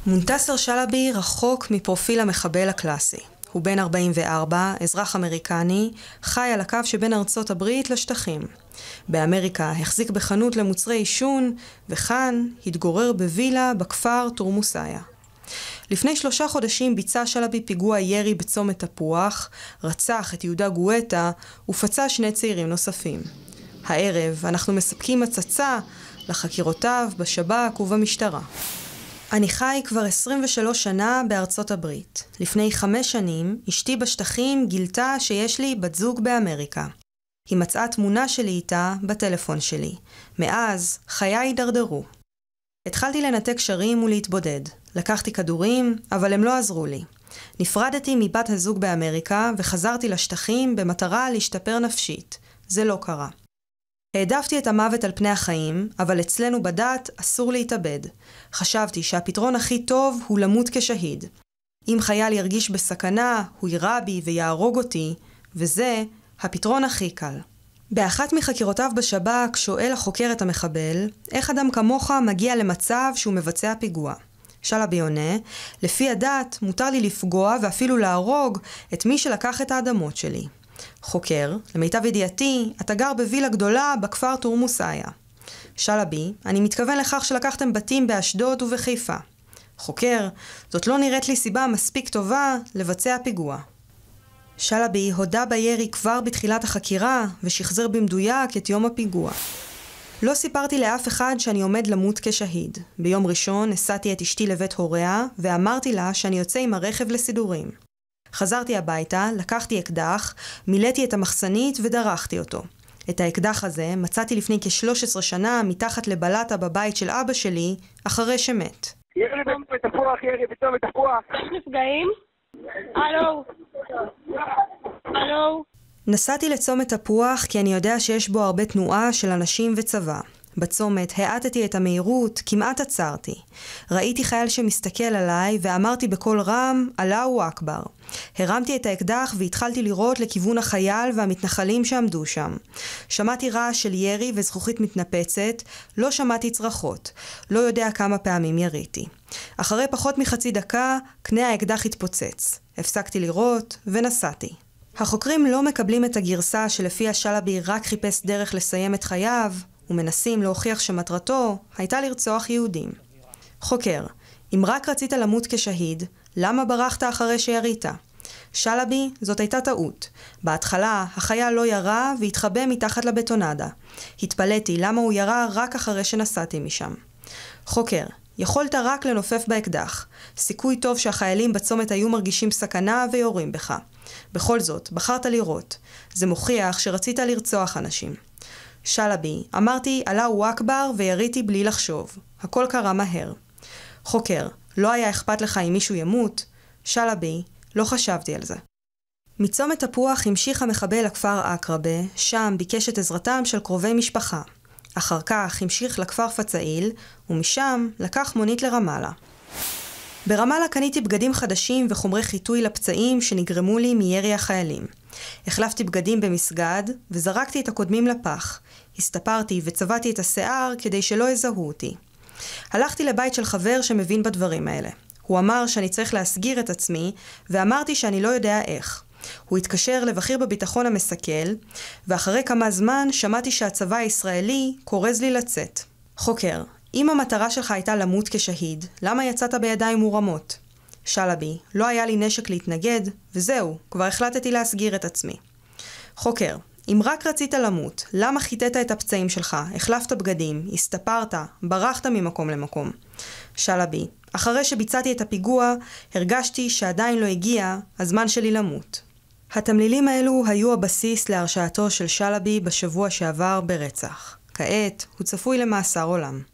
מונטסר שלבי רחוק מפרופיל המחבל הקלאסי. הוא בן 44, אזרח אמריקני, חי על הקו שבין ארצות הברית לשטחים. באמריקה החזיק בחנות למוצרי עישון, וכאן התגורר בווילה בכפר תורמוסיה. לפני 3 חודשים ביצע שלבי פיגוע ירי בצומת תפוח, רצח את יהודה גואטה ופצע 2 צעירים נוספים. הערב אנחנו מספקים הצצה לחקירותיו בשב"כ ובמשטרה. אני חי כבר 23 שנה בארצות הברית. לפני 5 שנים, אשתי בשטחים גילתה שיש לי בת זוג באמריקה. היא מצאה תמונה שלי איתה בטלפון שלי. מאז, חיי הידרדרו. התחלתי לנתק קשרים ולהתבודד. לקחתי כדורים, אבל הם לא עזרו לי. נפרדתי מבת הזוג באמריקה וחזרתי לשטחים במטרה להשתפר נפשית. זה לא קרה. העדפתי את המוות על פני החיים, אבל אצלנו בדת אסור להתאבד. חשבתי שהפתרון הכי טוב הוא למות כשהיד. אם חייל ירגיש בסכנה, הוא יירה בי ויהרוג אותי, וזה הפתרון הכי קל. באחת מחקירותיו בשב"כ שואל החוקר את המחבל, איך אדם כמוך מגיע למצב שהוא מבצע פיגוע? שלבי עונה, לפי הדת מותר לי לפגוע ואפילו להרוג את מי שלקח את האדמות שלי. חוקר, למיטב ידיעתי, אתה גר בווילה גדולה בכפר תורמוסיה. שלבי, אני מתכוון לכך שלקחתם בתים באשדוד ובחיפה. חוקר, זאת לא נראית לי סיבה מספיק טובה לבצע פיגוע. שלבי הודה בירי כבר בתחילת החקירה ושחזר במדויק את יום הפיגוע. לא סיפרתי לאף אחד שאני עומד למות כשהיד. ביום ראשון נסעתי את אשתי לבית הוריה ואמרתי לה שאני יוצא עם הרכב לסידורים. חזרתי הביתה, לקחתי אקדח, מילאתי את המחסנית ודרכתי אותו. את האקדח הזה מצאתי לפני כ-13 שנה מתחת לבלטה בבית של אבא שלי, אחרי שמת. ירי בתפוח, ירי בצומת תפוח. יש נפגעים? הלו? הלו? נסעתי לצומת תפוח כי אני יודע שיש בו הרבה תנועה של אנשים וצבא. בצומת העטתי את המהירות, כמעט עצרתי. ראיתי חייל שמסתכל עליי ואמרתי בקול רם, אללהו אכבר. הרמתי את האקדח והתחלתי לראות לכיוון החייל והמתנחלים שעמדו שם. שמעתי רעש של ירי וזכוכית מתנפצת, לא שמעתי צרחות. לא יודע כמה פעמים יריתי. אחרי פחות מחצי דקה, קנה האקדח התפוצץ. הפסקתי לראות ונסעתי. החוקרים לא מקבלים את הגרסה שלפיה שלבי רק חיפש דרך לסיים את חייו, ומנסים להוכיח שמטרתו הייתה לרצוח יהודים. חוקר, אם רק רצית למות כשהיד, למה ברחת אחרי שירית? שלבי, זאת הייתה טעות. בהתחלה, החייל לא ירה והתחבא מתחת לבטונדה. התפלאתי למה הוא ירה רק אחרי שנסעתי משם. חוקר, יכולת רק לנופף באקדח. סיכוי טוב שהחיילים בצומת היו מרגישים סכנה ויורים בך. בכל זאת, בחרת לירות. זה מוכיח שרצית לרצוח אנשים. שלבי, אמרתי אללהו אכבר ויריתי בלי לחשוב. הכל קרה מהר. חוקר, לא היה אכפת לך אם מישהו ימות? שלבי, לא חשבתי על זה. מצומת תפוח המשיך המחבל לכפר עקרבה, שם ביקש את עזרתם של קרובי משפחה. אחר כך המשיך לכפר פצאיל, ומשם לקח מונית לרמאללה. ברמאללה קניתי בגדים חדשים וחומרי חיטוי לפצעים שנגרמו לי מירי החיילים. החלפתי בגדים במסגד וזרקתי את הקודמים לפח. הסתפרתי וצבעתי את השיער כדי שלא יזהו אותי. הלכתי לבית של חבר שמבין בדברים האלה. הוא אמר שאני צריך להסגיר את עצמי ואמרתי שאני לא יודע איך. הוא התקשר לבכיר בביטחון המסכל, ואחרי כמה זמן שמעתי שהצבא הישראלי קורז לי לצאת. חוקר, אם המטרה שלך הייתה למות כשהיד, למה יצאת בידיים מורמות? שלבי, לא היה לי נשק להתנגד, וזהו, כבר החלטתי להסגיר את עצמי. חוקר, אם רק רצית למות, למה חיטאת את הפצעים שלך, החלפת בגדים, הסתפרת, ברחת ממקום למקום? שלבי, אחרי שביצעתי את הפיגוע, הרגשתי שעדיין לא הגיע הזמן שלי למות. התמלילים האלו היו הבסיס להרשעתו של שלבי בשבוע שעבר ברצח. כעת הוא צפוי למאסר עולם.